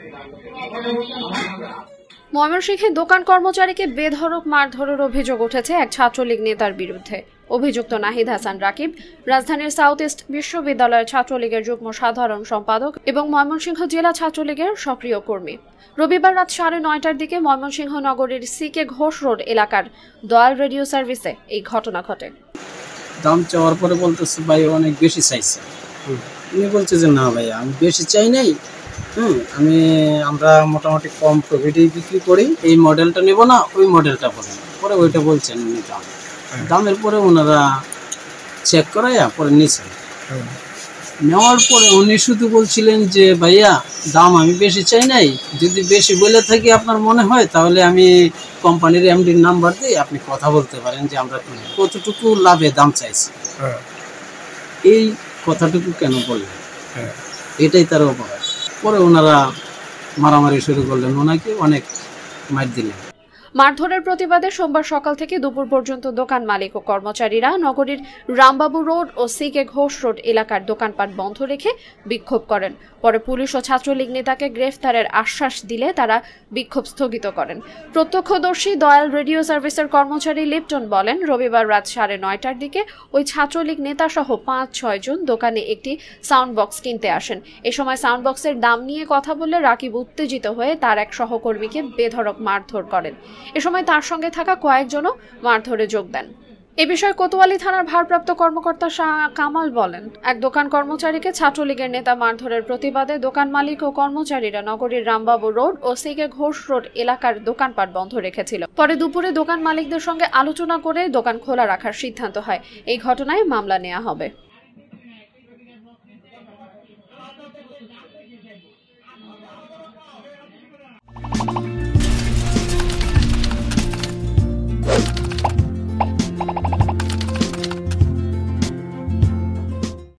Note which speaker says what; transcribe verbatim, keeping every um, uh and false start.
Speaker 1: ময়মনসিংহে দোকান কর্মচারীকে বেধড়ক মারধরের অভিযোগ উঠেছে এক ছাত্রলীগ নেতার বিরুদ্ধে। অভিযুক্ত নাহিদ হাসান রাকিব রাজধানীর সাউথ ইস্ট বিশ্ববিদ্যালয়ের ছাত্রলীগের যুগ্ম সাধারণ সম্পাদক এবং ময়মনসিংহ জেলা ছাত্রলীগের সক্রিয় কর্মী। রবিবার রাত সাড়ে নয়টার দিকে ময়মনসিংহ নগরীর সিকে ঘোষ রোড এলাকার দয়াল রেডিও সার্ভিসে এই ঘটনা ঘটে।
Speaker 2: দাম চাওয়ার পরে বলতেছে ভাই অনেক বেশি চাইছে। উনি বলছে যে না ভাই আমি বেশি চাই নাই, হুম আমি আমরা মোটামুটি কম প্রফিটেই বিক্রি করি, এই মডেলটা নেব না ওই মডেলটা বলেন। পরে ওইটা বলছেন উনি দাম দামের পরে ওনারা চেক করাইয়া পরে নিয়েছেন। নেওয়ার পরে উনি শুধু বলছিলেন যে ভাইয়া দাম আমি বেশি চাই নাই, যদি বেশি বলে থাকি আপনার মনে হয় তাহলে আমি কোম্পানির এমডির নাম্বার দিই, আপনি কথা বলতে পারেন যে আমরা কতটুকু লাভে দাম চাইছি। এই কথাটুকু কেন বললেন, এটাই তার অপরাধ। পরে ওনারা মারামারি শুরু করলেন, ওনাকে অনেক মার দিলেন।
Speaker 1: মারধরের প্রতিবাদে সোমবার সকাল থেকে দুপুর পর্যন্ত দোকান মালিক ও কর্মচারীরা নগরীর রামবাবু রোড ও সিকে ঘোষ রোড এলাকার দোকানপাট বন্ধ রেখে বিক্ষোভ করেন। পরে পুলিশ ও ছাত্রলীগ নেতাকে গ্রেফতারের আশ্বাস দিলে তারা বিক্ষোভ স্থগিত করেন। প্রত্যক্ষদর্শী দয়াল রেডিও সার্ভিসের কর্মচারী লিপটন বলেন, রবিবার রাত সাড়ে নয়টার দিকে ওই ছাত্রলীগ নেতা সহ পাঁচ ছয় জন দোকানে একটি সাউন্ড বক্স কিনতে আসেন। এ সময় সাউন্ড বক্সের দাম নিয়ে কথা বললে রাকিব উত্তেজিত হয়ে তার এক সহকর্মীকে বেধড়ক মারধর করেন। এ সময় তার সঙ্গে থাকা কয়েকজনও মারধরে যোগ দেন। এ বিষয়ে কোতোয়ালি থানার ভারপ্রাপ্ত কর্মকর্তা শাহ কামাল বলেন, এক দোকান কর্মচারীকে ছাত্রলীগের নেতা মারধরের প্রতিবাদে দোকান মালিক ও কর্মচারীরা নগরীর রামবাবু রোড ও সিকে ঘোষ রোড এলাকার দোকানপাট বন্ধ রেখেছিল। পরে দুপুরে দোকান মালিকদের সঙ্গে আলোচনা করে দোকান খোলা রাখার সিদ্ধান্ত হয়। এই ঘটনায় মামলা নেওয়া হবে।